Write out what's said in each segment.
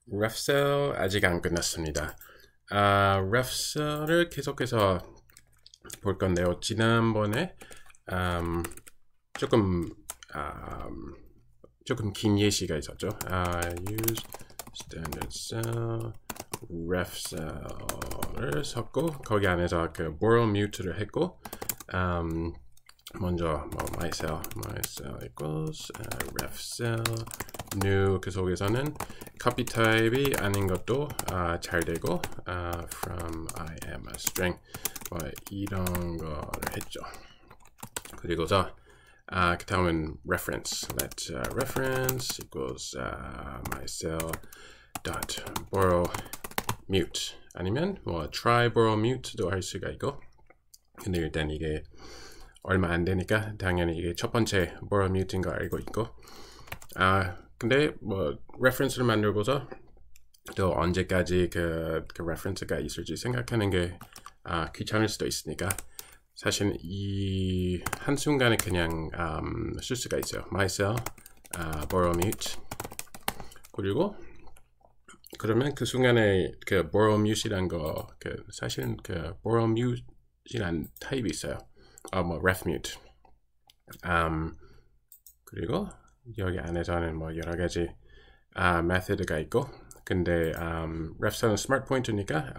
RefCell 아직 안 끝났습니다. RefCell을 계속해서 볼 건데요. 지난번에 조금 긴 예시가 있었죠. use standard cell RefCell을 썼고 거기 안에서 그 borrow mute를 했고 먼저 뭐 myCell equals RefCell new 그 속에서는 copy 타입이 아닌 것도 잘 되고 from I am a string 뭐 이런 거를 했죠. 그리고서 그 다음은 reference let reference equals myCell dot borrow mute 아니면 뭐 try borrow mute도 할 수가 있고 근데 일단 이게 얼마 안 되니까 당연히 이게 첫 번째 borrow mute인 거 알고 있고 근데 뭐 reference를 만들고서 또 언제까지 그 reference가 있을지 생각하는 게 귀찮을 수도 있으니까 사실 이 한순간에 그냥 쓸 수가 있어요. myCell borrow mute 그리고 그러면 그 순간에 그 borrow mute이란 거 사실은 그 borrow mute이란 타입이 있어요. 뭐 ref mute 그리고 여기 안에서는 뭐 여러 가지 method가 있고 근데 refcell은 smart pointer니까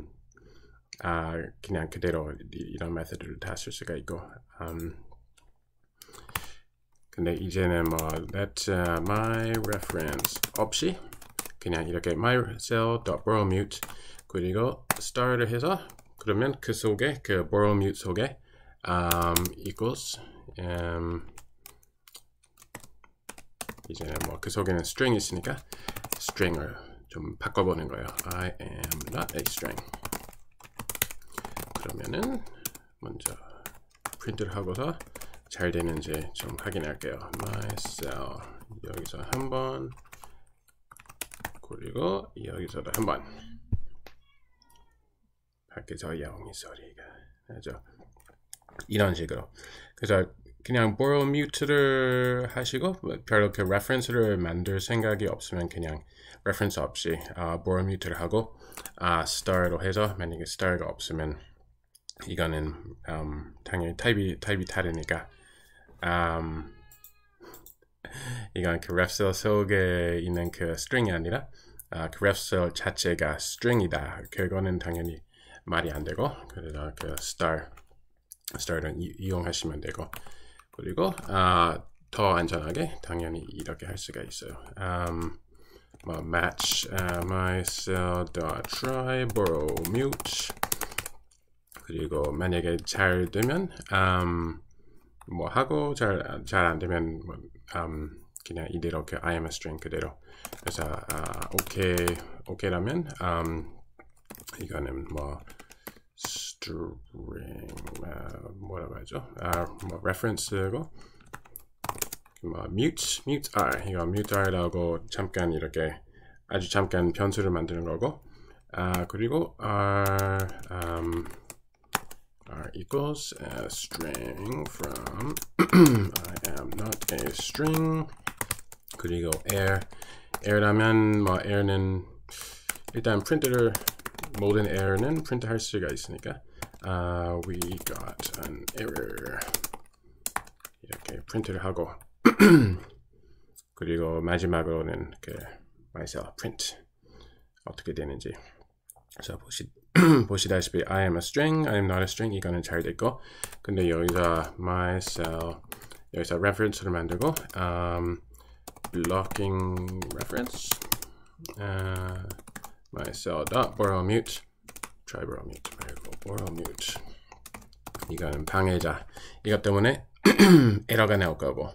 그냥 그대로 이런 method를 다 쓸 수가 있고 근데 이제는 뭐 let my reference 없이 그냥 이렇게 myCell.borrow mute 그리고 star를 해서 그러면 그 속에 그 borrow mute 속에 equals 이제는 뭐 그 속에는 string이 있으니까 string을 좀 바꿔보는 거예요. I am not a string. 그러면은 먼저 프린트를 하고서 잘 되는지 좀 확인할게요. myCell 여기서 한 번 그리고 여기서도 한 번 밖에서 영이 소리가 나죠. 이런 식으로 그래서 그냥 borrow mute를 하시고 별로 그 reference를 만들 생각이 없으면 그냥 reference 없이 borrow mute를 하고 star로 해서 만약에 star가 없으면 이거는 당연히 타입이 다르니까 이건 그 refcell 속에 있는 그 string이 아니라 그 refcell 자체가 string이다. 그거는 당연히 말이 안 되고 그래서 그 star를 이용하시면 되고 그리고 더 안전하게 당연히 이렇게 할 수가 있어요. 뭐 match myCell dot try borrow mute 그리고 만약에 잘 되면 뭐 하고 잘 안 되면 뭐, 그냥 이대로 그 I am a string 그대로 그래서 오케이라면 이거는 뭐 string 뭐라고 하죠? 뭐 reference고 뭐 mute r 이거 mute r라고 잠깐 이렇게 아주 잠깐 변수를 만드는 거고 그리고 r equals a string from I am not a string 그리고 air라면 뭐 air는 일단 프린트를 모든 error는 프린트 할 수가 있으니까 we got an error 이렇게 프린트를 하고 그리고 마지막으로는 그 myCell print 어떻게 되는지 그래서 보시다시피 I am a string, I am not a string 이거는 잘 됐고 근데 여기서 myCell 여기서 reference를 만들고 blocking reference myCell dot borrow mute try borrow mute 말고 borrow mute 이거는 방해자 이것 때문에 에러가 나올 거고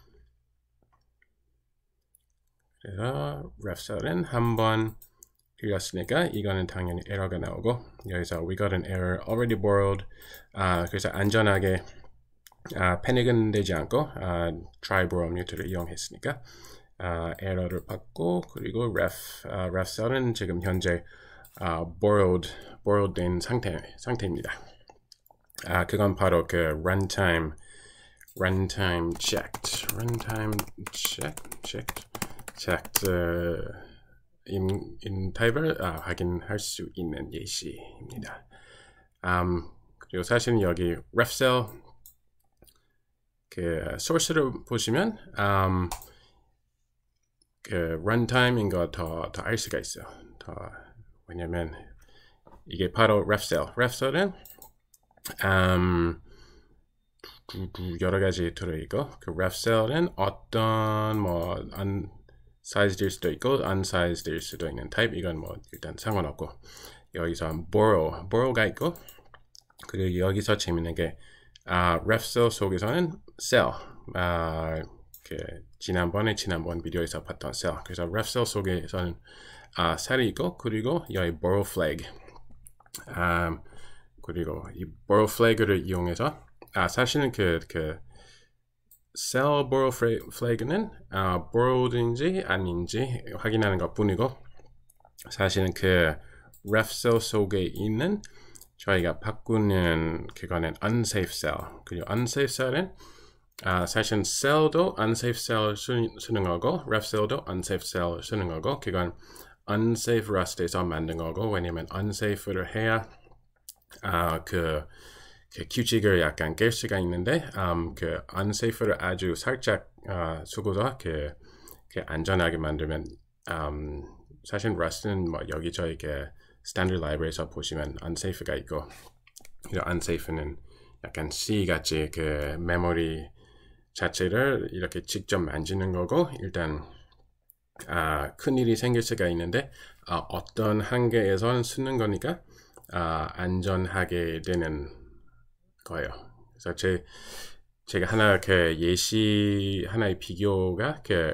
그래서 refcell은 한번 틀렸으니까 이거는 당연히 에러가 나오고 여기서 we got an error already borrowed 그래서 안전하게 패닉은 되지 않고 try borrow mute를 이용했으니까 에러를 받고 그리고 refcell은 지금 현재 borrowed 된 상태입니다. 그건 바로 그 runtime checked 타입을 확인할 수 있는 예시입니다. 그리고 사실은 여기 RefCell 그 소스를 보시면 그 런타임인 거 더 알 수가 있어요. 왜냐면 이게 바로 RefCell. RefCell은 여러 가지 들어있고 그 RefCell은 어떤 뭐 unsize될 수도 있고 unsize될 수도 있는 타입. 이건 뭐 일단 상관없고 여기서 borrow가 있고 그리고 여기서 재밌는 게 RefCell 속에서는 cell 그 지난번 비디오에서 봤던 cell. 그래서 RefCell 속에서는 셀이 있고 그리고 여기 borrow flag 그리고 이 borrow flag를 이용해서 사실은 그 cell borrow flag는 borrowed인지 아닌지 확인하는 것 뿐이고 사실은 그 RefCell 속에 있는 저희가 바꾸는 그거는 unsafe cell. 그리고 unsafe cell은 사실은 cell도 unsafe cell 쓰는 거고 RefCell도 unsafe cell 쓰는 거고 그건 unsafe Rust에서 만든 거고 왜냐면 unsafe를 해야 그 규칙을 약간 깰 수가 있는데 그 unsafe를 아주 살짝 쓰고서 그 안전하게 만들면 사실 Rust는 뭐 여기저기 스탠더드 라이브러리에서 보시면 unsafe가 있고 unsafe는 약간 C 같이 그 메모리 자체를 이렇게 직접 만지는 거고 일단 큰일이 생길 수가 있는데 어떤 한계에선 쓰는 거니까 안전하게 되는 거예요. 그래서 제가 하나 그 예시 하나의 비교가 그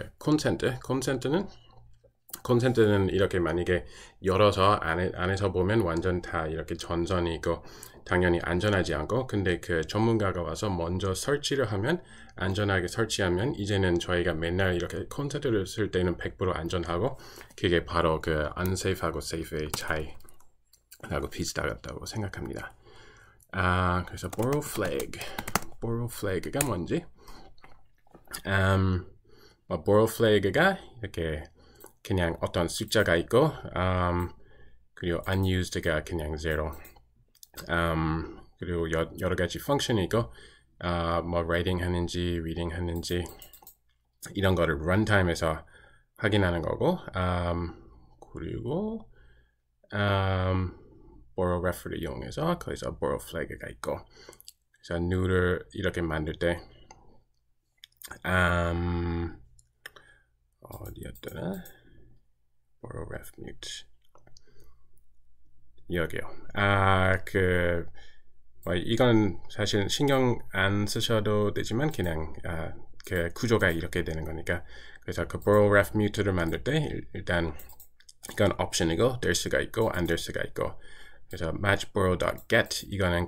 콘센트는 이렇게 만약에 열어서 안에서 보면 완전 다 이렇게 전선이 있고 당연히 안전하지 않고 근데 그 전문가가 와서 먼저 설치를 하면 안전하게 설치하면 이제는 저희가 맨날 이렇게 콘센트를 쓸 때는 100% 안전하고 그게 바로 그 unsafe하고 safe의 차이하고 비슷하다고 생각합니다. 그래서 borrow flag가 뭔지 borrow flag가 이렇게 그냥 어떤 숫자가 있고 그리고 unused가 그냥 0 그리고 여러 가지 펑션이 있고 뭐 writing 하는지 reading 하는지 이런 거를 runtime에서 확인하는 거고 그리고 borrow ref를 이용해서 거기서 borrow flag가 있고 그래서 new를 이렇게 만들 때 어디였더라? borrow ref mute 여기요. 뭐 이건 사실 신경 안 쓰셔도 되지만 그냥 그 구조가 이렇게 되는 거니까 그래서 그 borrow ref mute를 만들 때 일단 이건 옵션이고 될 수가 있고 안 될 수가 있고 그래서 match borrow.get 이거는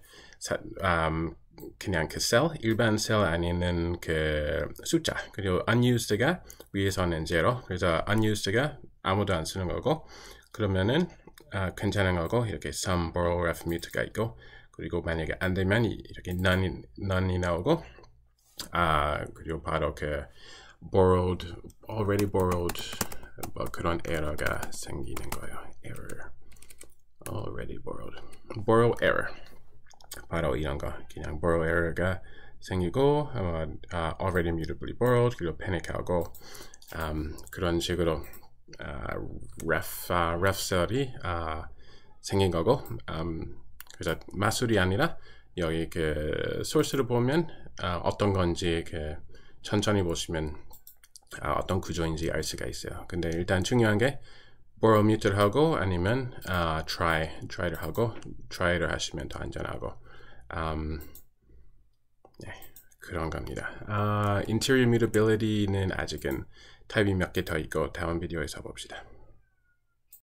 그냥 그 셀 일반 셀 안에는 그 숫자 그리고 unused가 위에서는 0 그래서 unused가 아무도 안 쓰는 거고 그러면은 괜찮은 거고 이렇게 some borrow ref mute가 있고 그리고 만약에 안 되면 이렇게 none이 나오고 그리고 바로 그 already borrowed 뭐 그런 에러가 생기는 거예요. error already borrow error 바로 이런 거 그냥 borrow error가 생기고 already mutably borrowed 그리고 panic하고 그런 식으로 RefCell이 생긴 거고 그래서 마술이 아니라 여기 그 소스를 보면 어떤 건지 천천히 보시면 어떤 구조인지 알 수가 있어요. 근데 일단 중요한 게 borrow mute를 하고 아니면 try를 하고 try를 하시면 더 안전하고 네, 그런 겁니다. interior mutability는 아직은 타입이 몇 개 더 있고 다음 비디오에서 봅시다.